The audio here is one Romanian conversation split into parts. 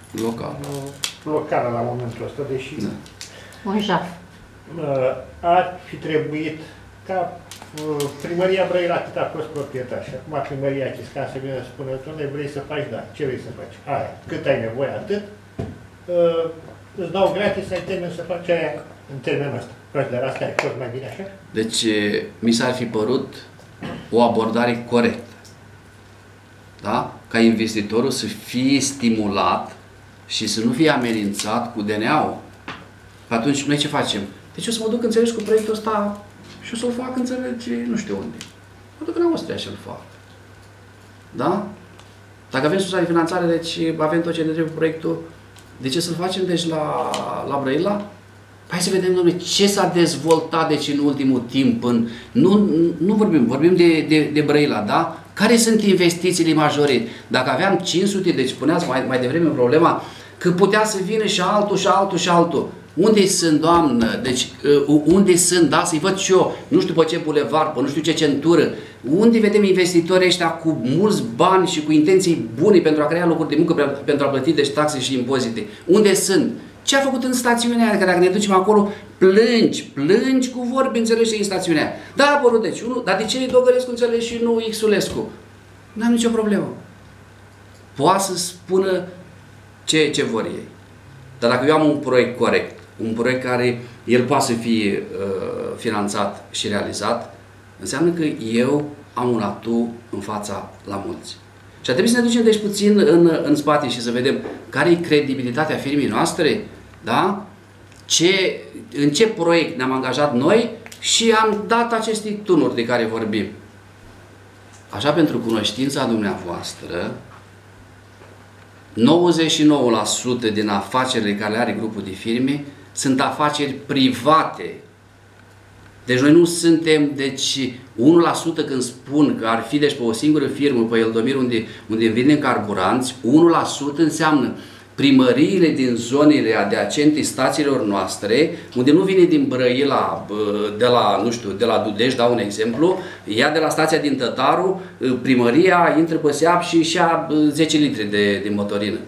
locală la momentul ăsta, deși un jaf. Ar fi trebuit ca primăria Brăila atât a fost proprietar și acum primăria Chiscan să vină să spună, doamne, vrei să faci? Da. Ce vrei să faci? Aia. Cât ai nevoie, atât. Îți dau gratis, ai termen să faci aia în termenul ăsta. Considerați că ai fost mai bine așa? Deci, mi s-ar fi părut o abordare corectă. Da? Ca investitorul să fie stimulat și să nu fie amenințat cu DNA-ul. Atunci, noi ce facem? Deci o să mă duc, înțelegi, cu proiectul ăsta și o să-l fac, înțelegi, nu știu unde. Mă duc în Austria și-l fac. Da? Dacă avem sursa de finanțare, deci avem tot ce ne trebuie cu proiectul, de ce să-l facem, deci, la Brăila? Hai să vedem, domnule, ce s-a dezvoltat, deci, în ultimul timp. Nu vorbim de Brăila, da? Care sunt investițiile majore? Dacă aveam 500, deci spuneați mai devreme problema, că putea să vină și altul, și altul, și altul. Unde sunt, doamnă? Deci, unde sunt, da? Să-i văd și eu, nu știu pe ce bulevard, pe nu știu ce centură. Unde vedem investitorii ăștia cu mulți bani și cu intenții bune pentru a crea locuri de muncă, pentru a plăti, deci, taxe și impozite? Unde sunt? Ce a făcut în stațiunea aia? Că dacă ne ducem acolo, plângi cu vorbi, înțelegi, în stațiunea aia. Da, a apărut, deci, unul, dar de ce e Dogărescu, înțelegi, și nu Xulescu? N-am nicio problemă. Poate să spună ce vor ei. Dar dacă eu am un proiect corect, un proiect care el poate să fie finanțat și realizat, înseamnă că eu am un atu în fața la mulți. Și ar trebui să ne ducem deci puțin în spate și să vedem care e credibilitatea firmei noastre, da? În ce proiect ne-am angajat noi și am dat aceste tunuri de care vorbim. Așa, pentru cunoștința dumneavoastră, 99% din afacerile care le are grupul de firme sunt afaceri private. Deci noi nu suntem, deci 1% când spun că ar fi deci pe o singură firmă, pe Eldomir, unde vindem carburanți, 1% înseamnă primăriile din zonele adiacente stațiilor noastre, unde nu vine din Brăila, de la, nu știu, de la Dudești, dau un exemplu, ia de la stația din Tătaru, primăria intră pe seap și ia 10 litri de motorină.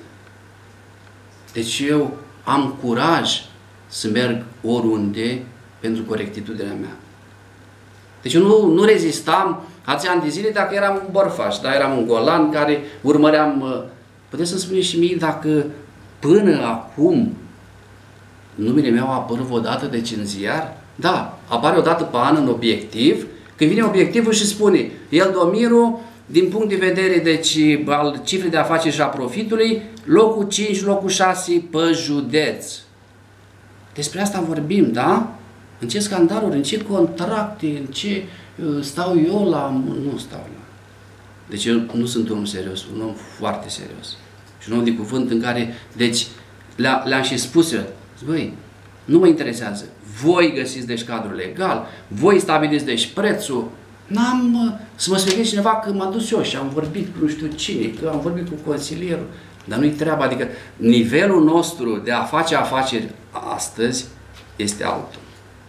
Deci eu am curaj să merg oriunde pentru corectitudinea mea. Deci eu nu rezistam alții ani de zile dacă eram un bărfaș, dar eram un golan care urmăream. Puteți să-mi spuneți și mie dacă până acum numele meu a apărut vreodată deci în ziar? Da, apare o dată pe an în obiectiv, când vine obiectivul și spune Eldomiru, din punct de vedere deci, al cifrei de afaceri și a profitului, locul 5, locul 6 pe județ. Despre asta vorbim, da? În ce scandaluri, în ce contracte, în ce stau eu la... Nu stau la... Deci eu nu sunt un om serios, un om foarte serios. Și un om de cuvânt în care, deci, le-am și spus eu, băi, nu mă interesează. Voi găsiți deci cadrul legal, voi stabiliți deci prețul. N-am să mă spune cineva că m-am dus eu și am vorbit cu nu știu cine, că am vorbit cu consilierul. Dar nu-i treaba, adică nivelul nostru de a face afaceri astăzi este altul.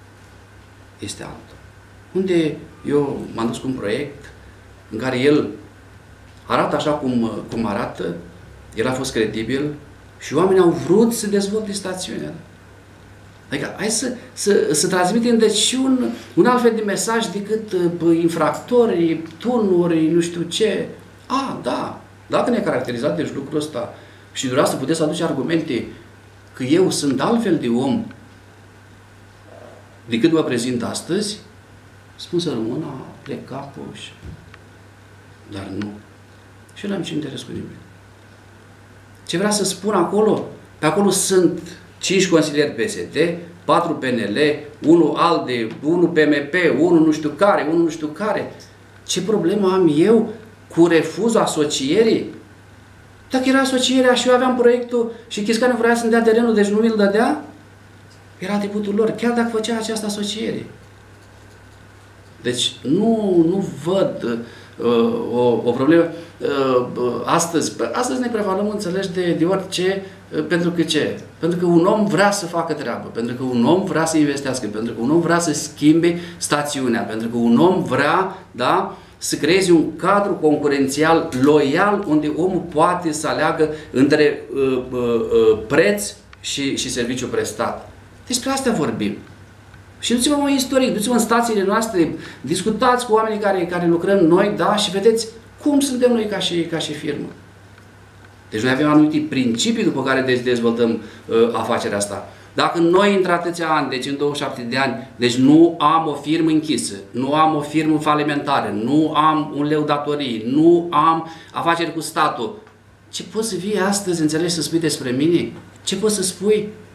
Este altul. Unde eu m-am dus cu un proiect în care el arată așa cum arată, el a fost credibil și oamenii au vrut să dezvolte stațiunea. Adică hai să transmitem deci un alt fel de mesaj decât infractori, tunuri, nu știu ce. Da, dacă ne-a caracterizat deci lucrul ăsta și dumneavoastră puteți să aduce argumente că eu sunt altfel de om decât vă prezint astăzi, spun să rămână, plec capul și... Dar nu. Și eu n-am niciun interes cu nimeni. Ce vrea să spun acolo? Pe acolo sunt 5 consilieri PSD, 4 PNL, 1 ALDE, 1 PMP, 1 nu știu care, 1 nu știu care. Ce problemă am eu cu refuzul asocierii? Dacă era asocierea și eu aveam proiectul și Chiscanu vrea să-mi dea terenul, deci nu mi-l dădea, era atributul lor, chiar dacă făcea această asociere. Deci nu văd o problemă. Astăzi ne prevalăm, înțelegi, de orice, pentru că ce? Pentru că un om vrea să facă treabă, pentru că un om vrea să investească, pentru că un om vrea să schimbe stațiunea, pentru că un om vrea, da, să creezi un cadru concurențial loial unde omul poate să aleagă între preț și serviciu prestat. Despre asta vorbim. Și duți-vă un istoric, duți-vă în stațiile noastre, discutați cu oamenii care lucrăm noi, da, și vedeți cum suntem noi ca și firmă. Deci noi avem anumite principii după care dezvoltăm afacerea asta. Dacă noi într atâția ani, deci în 27 de ani, deci nu am o firmă închisă, nu am o firmă falimentară, nu am un leu datorii, nu am afaceri cu statul, ce poți să vii astăzi, înțelegi, să spui despre mine? Ce poți să spui?